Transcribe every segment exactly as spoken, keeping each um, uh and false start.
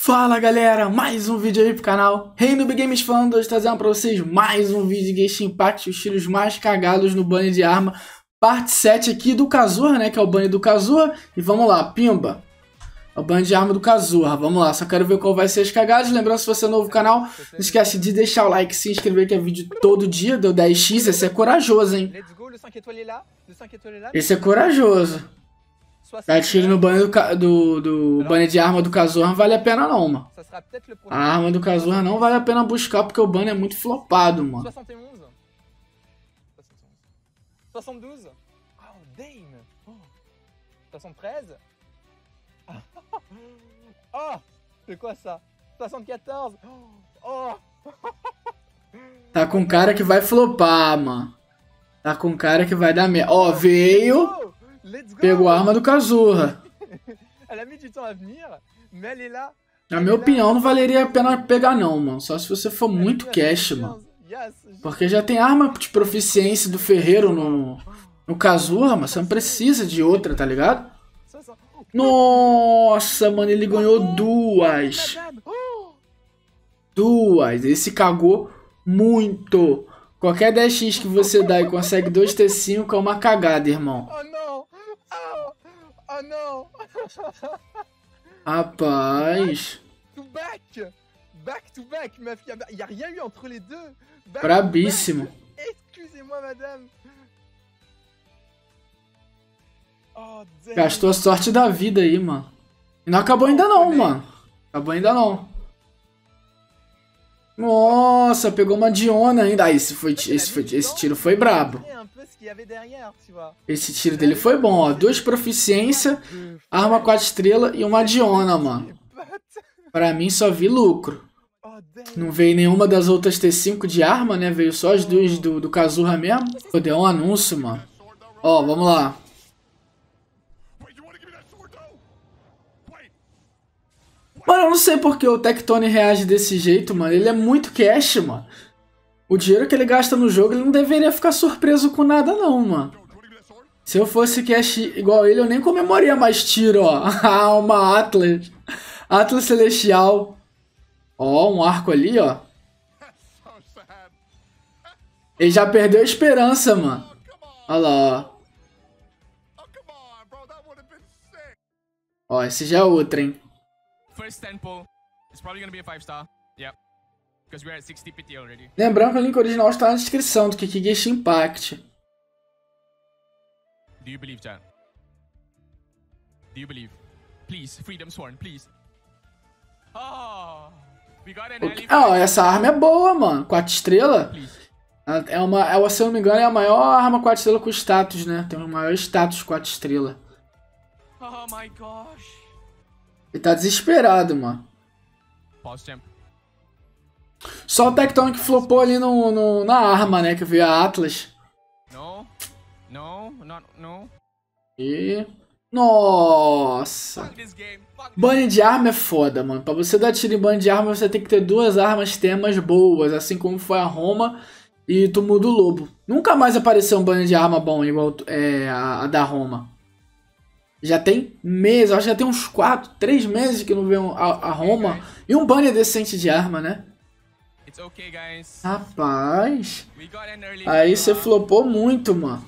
Fala galera, mais um vídeo aí pro canal Reino Big Games falando, hoje trazendo pra vocês mais um vídeo de Genshin Impact, os tiros mais cagados no banner de arma, parte sete aqui do Kazuha, né, que é o banner do Kazuha, e vamos lá, pimba, é o banner de arma do Kazuha, vamos lá, só quero ver qual vai ser as cagadas, lembrando, se você é novo no canal, não esquece de deixar o like, se inscrever, que é vídeo todo dia, deu dez x, esse é corajoso, hein, esse é corajoso. Dar tiro no banner do, do, do banner de arma do Kazuha não vale a pena não, mano. A arma do Kazuha não vale a pena buscar porque o banner é muito flopado, mano. soixante et onze. soixante-douze. Oh, damn. Oh. soixante-treize. Oh, c'est quoi ça? soixante-quatorze. Oh. Tá com cara que vai flopar, mano. Tá com cara que vai dar merda. Ó, veio... Pegou a arma do Kazuha. Na minha opinião, não valeria a pena pegar não, mano. Só se você for muito cash, mano. Porque já tem arma de proficiência do ferreiro no, no Kazuha, mas você não precisa de outra, tá ligado? Nossa, mano, ele ganhou duas. Duas. Esse cagou muito. Qualquer dez x que você dá e consegue dois T cinco é uma cagada, irmão. Oh não! Rapaz. To back! Back to back, meuf, il y a rien eu entre les deux. Back Brabíssimo. Excusez-moi, madame. Oh, gastou a sorte da vida aí, mano. E não acabou ainda não, mano. Acabou ainda não. Nossa, pegou uma Diona ainda. Ah, esse, foi, esse, foi, esse tiro foi brabo. Esse tiro dele foi bom, ó. Duas proficiência, arma quatro estrelas e uma Diona, mano. Pra mim só vi lucro. Não veio nenhuma das outras T cinco de arma, né? Veio só as duas do, do Kazuha mesmo. Pô, deu um anúncio, mano. Ó, vamos lá. Mano, eu não sei porque o Tectone reage desse jeito, mano. Ele é muito cash, mano. O dinheiro que ele gasta no jogo, ele não deveria ficar surpreso com nada, não, mano. Se eu fosse cash igual ele, eu nem comemoraria mais tiro, ó. Ah, uma Atlas. Atlas Celestial. Ó, um arco ali, ó. Ele já perdeu a esperança, mano. Olha lá, ó. Ó, esse já é outro, hein. First tempo, it's probably gonna be a five star. Yep. Because we're at sixty P T already. Lembrando que o link original está na descrição do que é Genshin Impact. Do you believe, Chan? Do you believe? Please, Freedom Sworn, please. Oh, we got an okay. Ah, essa arma é boa, mano. quatro estrelas. É uma, é, se eu não me engano, é a maior arma quatro estrelas com status, né? Tem o maior status quatro estrelas. Oh my gosh. Ele tá desesperado, mano. Só o Tectone que flopou ali no, no, na arma, né? Que veio a Atlas. Não, não, não, não. E... Nossa. Banner de arma é foda, mano. Pra você dar tiro em banner de arma, você tem que ter duas armas temas boas. Assim como foi a Roma e Túmulo do Lobo. Nunca mais apareceu um banner de arma bom igual é, a, a da Roma. Já tem meses, acho que já tem uns quatro, três meses que não vê a, a Roma. E um banner decente de arma, né? Rapaz. Aí você flopou muito, mano.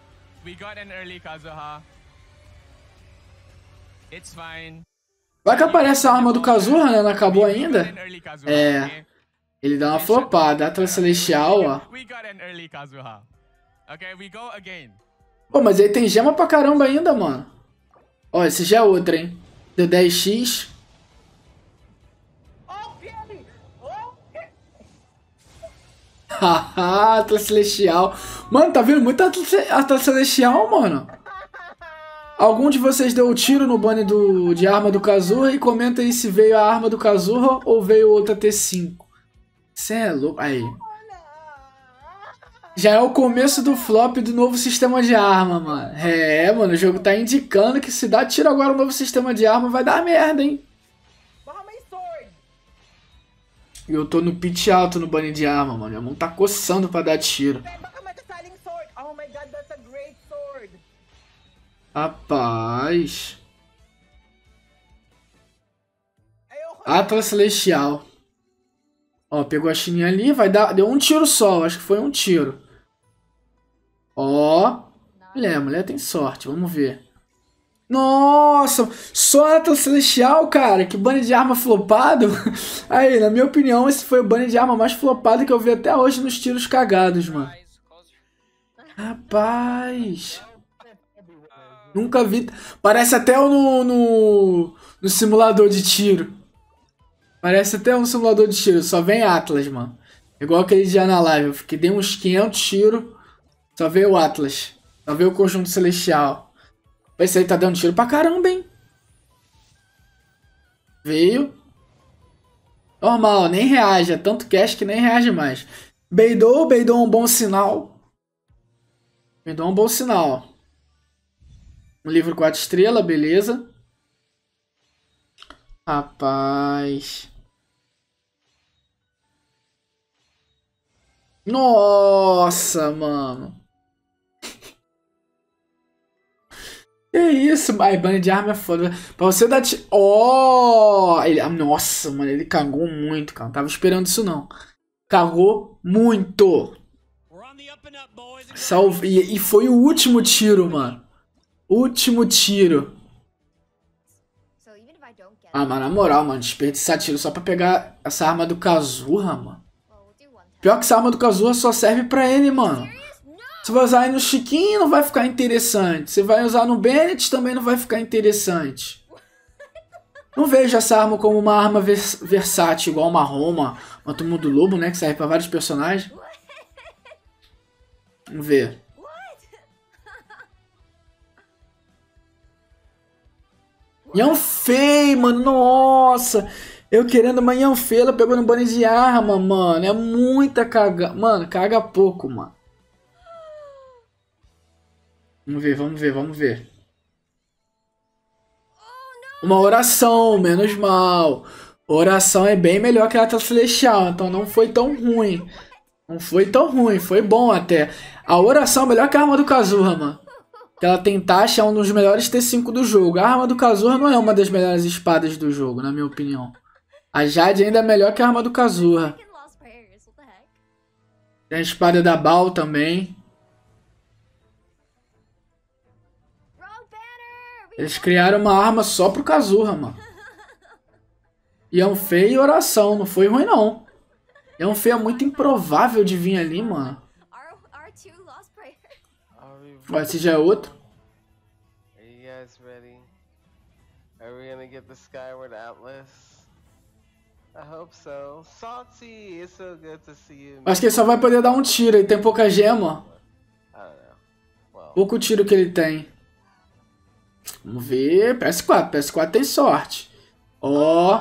Vai que aparece a arma do Kazuha, né? Não acabou ainda? É. Ele dá uma flopada. Atlas Celestial, ó. Pô, mas aí tem gema pra caramba ainda, mano. Ó, esse já é outro, hein? Deu dez x. Haha, Atlas Celestial. Mano, tá vendo muito Atlas Celestial, mano? Algum de vocês deu o tiro no banner do, de arma do Kazuha e comenta aí se veio a arma do Kazuha ou veio outra T cinco. Cê é louco. Aí. Já é o começo do flop do novo sistema de arma, mano. É, mano, o jogo tá indicando que se dá tiro agora no novo sistema de arma vai dar merda, hein? E eu tô no pitch alto no banner de arma, mano. Minha mão tá coçando pra dar tiro. Rapaz. Atlas Celestial. Ó, pegou a chininha ali, vai dar... Deu um tiro só, acho que foi um tiro. Ó. Mulher, mulher tem sorte, vamos ver. Nossa, só Atlas Celestial, cara. Que banner de arma flopado. Aí, na minha opinião, esse foi o banner de arma mais flopado que eu vi até hoje nos tiros cagados, mano. Rapaz. Nunca vi. Parece até no, no, no simulador de tiro. Parece até um simulador de tiro. Só vem Atlas, mano. Igual aquele dia na live. Eu fiquei, dei uns quinhentos tiros. Só veio o Atlas. Só veio o conjunto celestial. Esse aí tá dando tiro pra caramba, hein? Veio. Normal, nem reage. É tanto cash que nem reage mais. Beidou, beidou um bom sinal. Beidou um bom sinal. Um livro quatro estrelas, beleza. Rapaz. Nossa, mano. Que isso, ai, banner de arma é foda. Pra você dar tiro. Ó! Ele... Nossa, mano, ele cagou muito, cara. Não tava esperando isso, não. Cagou muito. Salve. E, e foi o último tiro, mano. Último tiro. Ah, mas na moral, mano, desperdiçar tiro só pra pegar essa arma do Kazuha, mano. Pior que essa arma do Kazuha só serve pra ele, mano. Você vai usar aí no Chiquinho, não vai ficar interessante. Você vai usar no Bennett, também não vai ficar interessante. Não vejo essa arma como uma arma vers versátil, igual uma Roma, uma Túmulo do Lobo, né? Que serve pra vários personagens. Vamos ver. Yanfei, mano, nossa. Eu querendo uma Yanfei, ela pegou no banner de arma, mano. É muita caga... Mano, caga pouco, mano. Vamos ver, vamos ver, vamos ver. Uma oração, menos mal. Oração é bem melhor que a Atlas Celestial, então não foi tão ruim. Não foi tão ruim, foi bom até. A oração é melhor que a arma do Kazuha, mano. Que ela tem taxa, é um dos melhores T cinco do jogo. A arma do Kazuha não é uma das melhores espadas do jogo, na minha opinião. A Jade ainda é melhor que a arma do Kazuha. Tem a espada da Baal também. Eles criaram uma arma só pro Kazuha, mano. Yanfei e oração, não foi ruim não. Yanfei é muito improvável de vir ali, mano. Ó, esse já é outro. Acho que ele só vai poder dar um tiro, ele tem pouca gema. Pouco tiro que ele tem. Vamos ver. P S quatro. P S quatro tem sorte. Ó.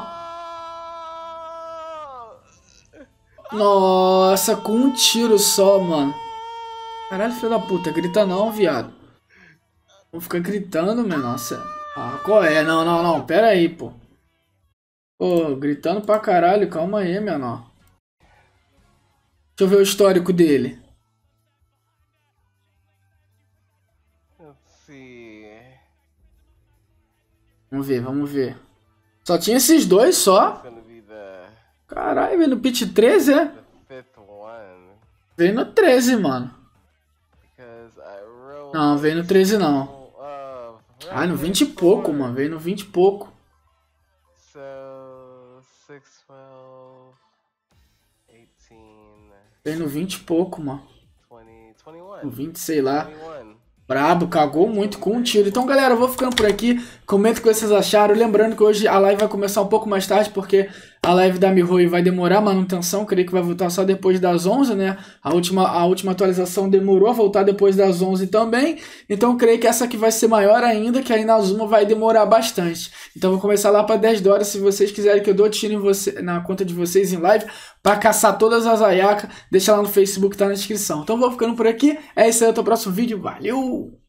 Nossa, com um tiro só, mano. Caralho, filho da puta. Grita não, viado. Vou ficar gritando, meu. Nossa. Ah, qual é? Não, não, não. Pera aí, pô. Pô, gritando pra caralho. Calma aí, menor. Deixa eu ver o histórico dele. Vamos ver, vamos ver. Só tinha esses dois só? Caralho, veio no pit treze, é? Veio no treze, mano. Não, veio no treze não. Ah, no vinte e pouco, mano. Veio no vinte e pouco. Veio no vinte e pouco, mano. No vinte, sei lá. Brabo, cagou muito com um tiro. Então, galera, eu vou ficando por aqui. Comenta o que vocês acharam. Lembrando que hoje a live vai começar um pouco mais tarde, porque a live da Mihoyo vai demorar a manutenção. Creio que vai voltar só depois das onze, né? A última, a última atualização demorou a voltar depois das onze também. Então, creio que essa aqui vai ser maior ainda, que a Inazuma vai demorar bastante. Então, vou começar lá para dez horas. Se vocês quiserem que eu dou tiro em você, na conta de vocês em live, para caçar todas as Ayaka, deixa lá no Facebook, tá na descrição. Então, vou ficando por aqui. É isso aí, até o próximo vídeo. Valeu!